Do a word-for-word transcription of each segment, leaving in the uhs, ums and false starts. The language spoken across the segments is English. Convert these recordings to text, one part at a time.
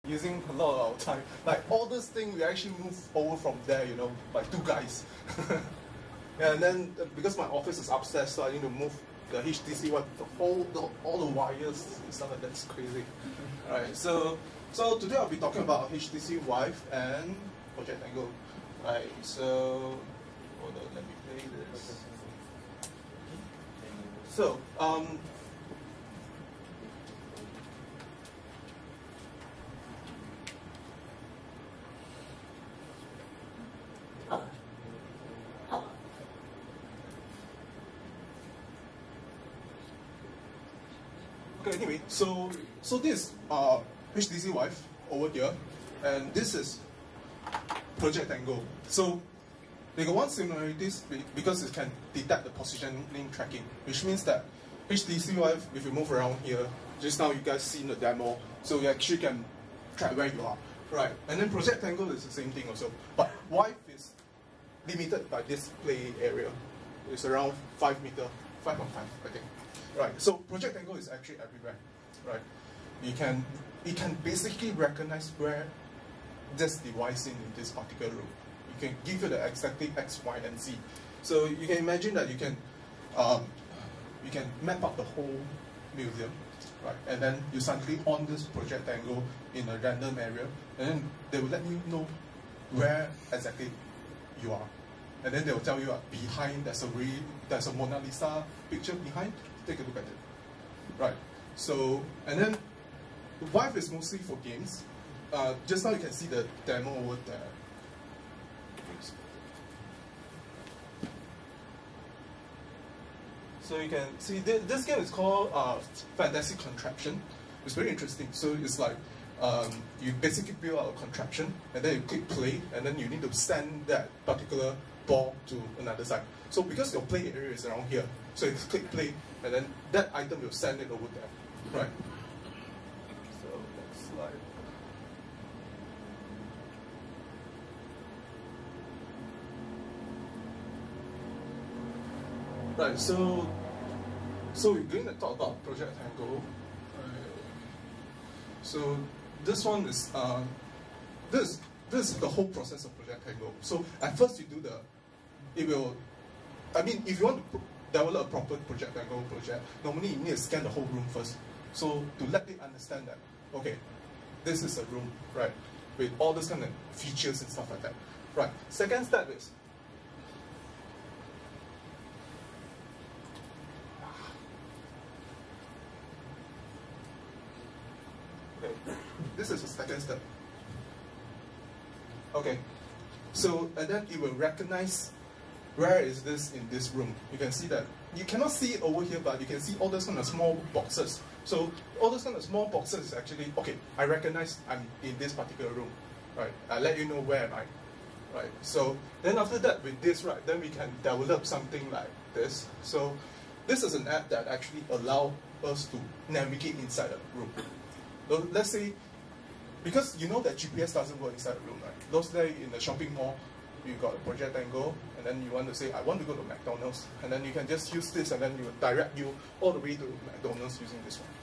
using a lot of our time. Like all this thing, we actually move over from there, you know, by two guys. And then uh, because my office is upstairs, so I need to move the H T C one, the whole, the, all the wires and stuff like that's crazy. All right, so so today I'll be talking about H T C Vive and Project Tango. Right, so hold on, let me play this. So um. Okay, anyway, so so this uh H T C Vive over here, and this is Project Tango. So they got one similarities because it can detect the positioning tracking, which means that H T C Vive, if you move around here, just now you guys seen the demo, so you actually can track where you are, right? And then Project Tango is the same thing also, but Vive is limited by this play area. It's around five meter, five point five, I think. Right, so Project Tango is actually everywhere, right? You can, it can basically recognize where this device is in this particular room. You can give it the exactly X, Y, and Z. So you can imagine that you can, um, you can map out the whole museum, right? And then you suddenly on this Project Tango in a random area, and then they will let you know where exactly you are. And then they will tell you uh, behind there's a re there's a Mona Lisa picture behind. Take a look at it. Right. So and then Vive is mostly for games. Uh, just now you can see the demo over there. So you can see th this game is called uh, Fantastic Contraption. It's very interesting. So it's like um, you basically build out a contraption and then you click play and then you need to send that particular ball to another side. So because your play area is around here, so you click play and then that item will send it over there, right? So next slide. Right, so so we're going to talk about Project Tango. So this one is uh, this this is the whole process of Project Tango. So at first you do the it will. I mean, if you want to develop a proper Project Tango project, normally you need to scan the whole room first. So to let it understand that, okay, this is a room, right, with all this kind of features and stuff like that. Right. Second step is okay. This is the second step. Okay. So and then it will recognize where is this in this room. You can see that you cannot see it over here, but you can see all those kind of small boxes. So all those kind of small boxes is actually okay. I recognize I'm in this particular room, right? I let you know where am I, right? So then after that, with this, right, then we can develop something like this. So this is an app that actually allows us to navigate inside a room. So let's say, because you know that G P S doesn't work inside a room, right? Those days in the shopping mall, you got a Project Tango, and then you want to say, I want to go to McDonald's, and then you can just use this, and then you direct you all the way to McDonald's using this one.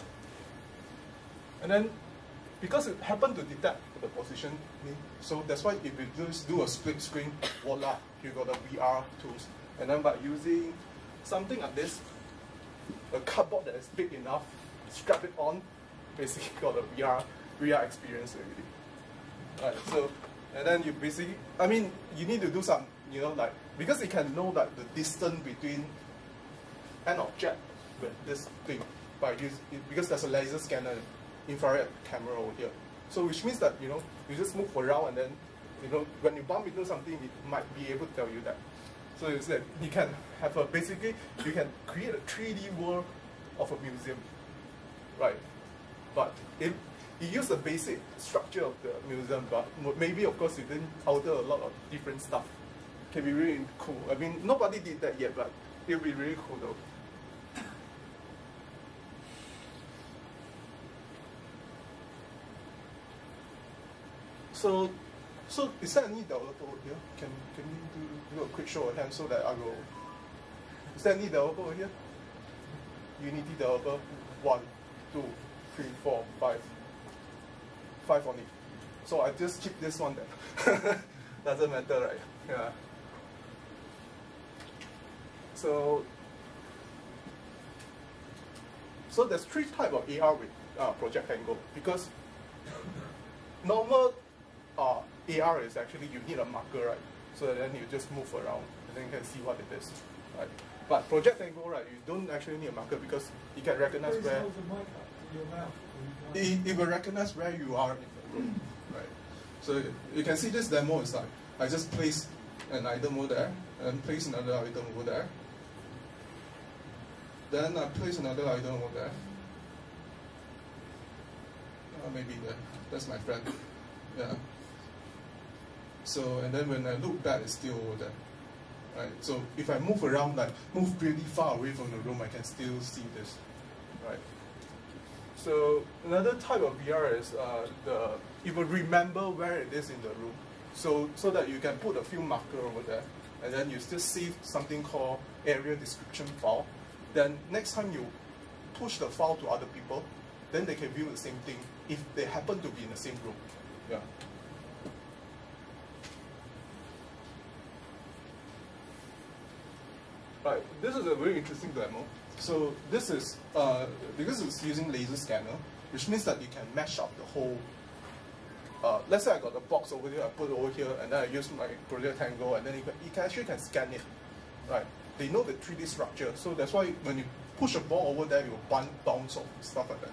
And then, because it happened to detect the position, so that's why if you just do a split screen, voila, you got the V R tools. And then by using something like this, a cardboard that is big enough, strap it on, basically got a V R V R experience already. Right, so. And then you basically, I mean, you need to do some, you know, like, because it can know like the distance between an object with this thing, by use, because there's a laser scanner, infrared camera over here. So which means that, you know, you just move around and then, you know, when you bump into something, it might be able to tell you that. So it's that you can have a, basically, you can create a three D world of a museum, right? But if you use the basic structure of the museum, but maybe, of course, you didn't alter a lot of different stuff. Can be really cool. I mean, nobody did that yet, but it'll be really cool though. So, so is there any developer over here? Can can you do, do a quick show of hands so that I will? Is there any developer over here? Unity developer, one, two, three, four, five. five on it. So I just keep this one then. Doesn't matter, right? Yeah. So, so there's three types of A R with uh, Project Tango, because normal uh, A R is actually you need a marker, right? So then you just move around and then you can see what it is, right? But Project Tango, right, you don't actually need a marker because you can recognize Please where hold the mic up to your mouth. it, it will recognize where you are in the room, right? So you can see this demo is like I just place an item over there and place another item over there. Then I place another item over there. Uh, maybe that that's my friend. Yeah. So and then when I look back, it's still over there. Right. So if I move around, like move really far away from the room, I can still see this. Right. So another type of V R is uh, the it will remember where it is in the room. So so that you can put a few marker over there, and then you still save something called area description file. Then next time you push the file to other people, then they can view the same thing if they happen to be in the same room. Yeah. Right, this is a very interesting demo. So this is, uh, because it's using laser scanner, which means that you can mesh up the whole, uh, let's say I got a box over here, I put it over here, and then I use my Project Tango, and then you can, you can actually can scan it, right? They know the three D structure, so that's why when you push a ball over there, it will bounce off, stuff like that.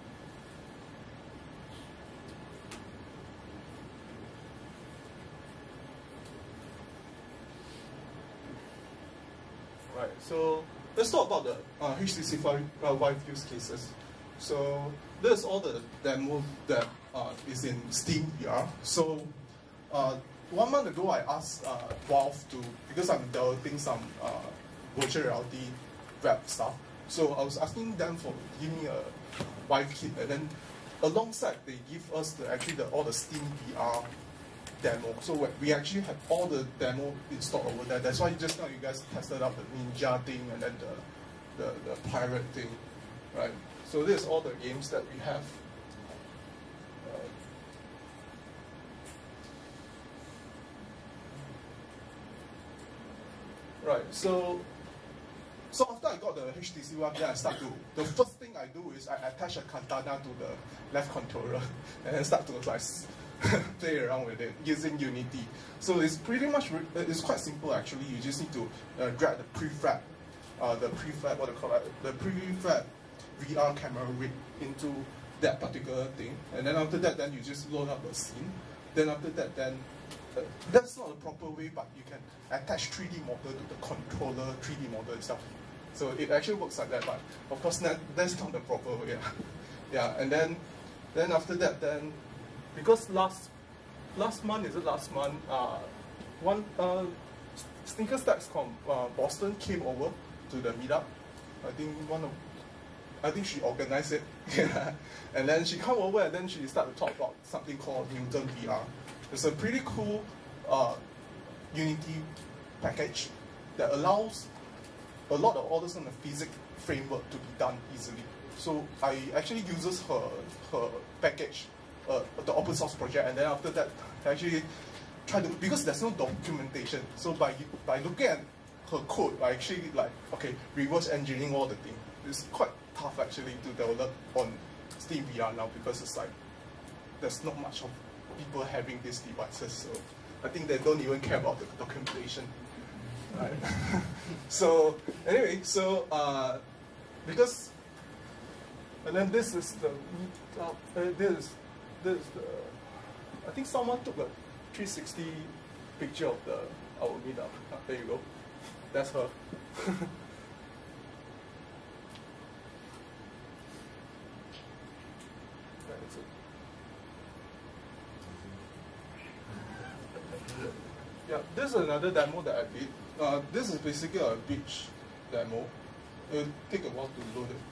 Right, so let's talk about the uh, H T C Vive, uh, Vive use cases. So this is all the demo that uh, is in Steam V R. So uh, one month ago, I asked uh, Valve to, because I'm developing some uh, virtual reality web stuff. So I was asking them for give me a Vive kit, and then alongside they give us the actually the, all the Steam V R demo. So we actually have all the demo installed over there. That's why just now you guys tested out the ninja thing and then the, the, the pirate thing, right? So this is all the games that we have. Uh, right, so so after I got the H T C One, then I start to, the first thing I do is I attach a katana to the left controller and then start to like play around with it using Unity. So it's pretty much, it's quite simple actually. You just need to uh, drag the prefab, uh, the prefab, what do you call it, the prefab V R camera rig into that particular thing. And then after that, then you just load up the scene. Then after that, then, uh, that's not the proper way, but you can attach three D model to the controller three D model itself. So it actually works like that, but of course that, that's not the proper way. Yeah, yeah. And then, then after that, then, because last last month, is it last month, uh, one uh, Sneaker Stacks from uh, Boston came over to the meetup. I think one of, I think she organized it. Yeah. And then she come over and then she started to talk about something called Newton V R. It's a pretty cool uh, Unity package that allows a lot of all this kind of physics framework to be done easily. So I actually uses her her package. Uh, the open source project, and then after that, I actually try to, because there's no documentation, so by by looking at her code, I actually like, okay, reverse engineering all the things. It's quite tough actually to develop on Steam V R now, because it's like, there's not much of people having these devices, so I think they don't even care about the documentation. Right. So anyway, so uh, because, and then this is the, uh, this is, This is the, I think someone took a three sixty picture of the our meetup. Ah, there you go. That's her. Yeah, this is another demo that I did. Uh, this is basically a beach demo. It will take a while to load it.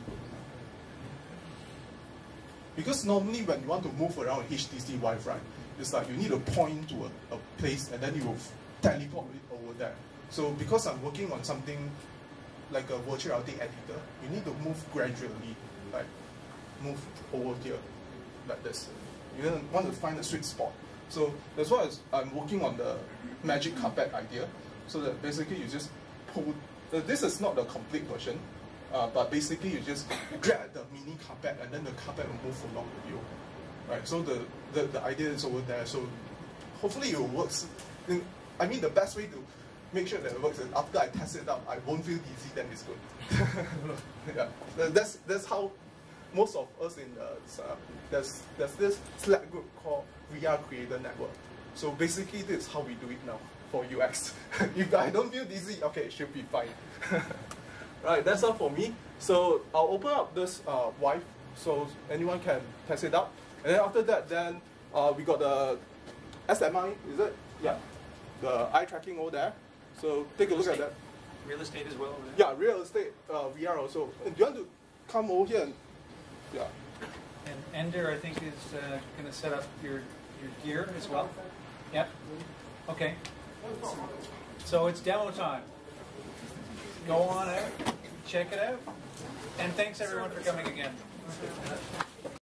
Because normally when you want to move around H T C Vive, right, it's like you need to point to a, a place and then you will teleport it over there. So because I'm working on something like a virtual reality editor, you need to move gradually, like move over here, like this. You want to find a sweet spot. So that's why I'm working on the magic carpet idea. So that basically you just pull. Uh, this is not the complete version, uh, but basically you just grab the mini carpet and then the carpet will move along with you. Right. So the the, the idea is over there. So hopefully it works. I mean, the best way to make sure that it works is after I test it out, I won't feel dizzy, then it's good. Yeah, that's that's how most of us in the uh, there's there's this Slack group called V R Creator Network. So basically, this is how we do it now for U X. If I don't feel dizzy, okay, it should be fine. Right, that's all for me. So I'll open up this uh, Vive so anyone can test it out. And then after that, then uh, we got the S M I, is it? Yeah, the eye tracking over there. So take a look at that. Real estate as well? Right? Yeah, real estate uh, V R also. And do you want to come over here and, yeah. And Ender, I think, is uh, going to set up your, your gear as well. Yep. Okay. So it's demo time. Go on out, check it out. And thanks everyone for coming again.